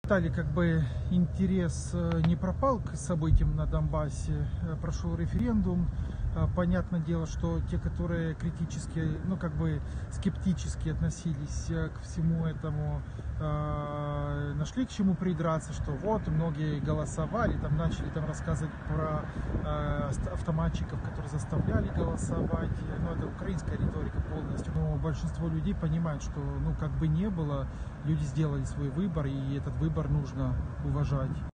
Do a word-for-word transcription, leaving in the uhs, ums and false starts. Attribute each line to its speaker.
Speaker 1: Стали как бы интерес не пропал к событиям на Донбассе, прошел референдум. Понятное дело, что те, которые критически, ну как бы скептически относились к всему этому, нашли к чему придраться, что вот многие голосовали, там начали там рассказывать про автоматчиков, которые заставляли голосовать. Ну это украинская риторика полностью. Но большинство людей понимают, что ну как бы не было, люди сделали свой выбор, и этот выбор нужно уважать.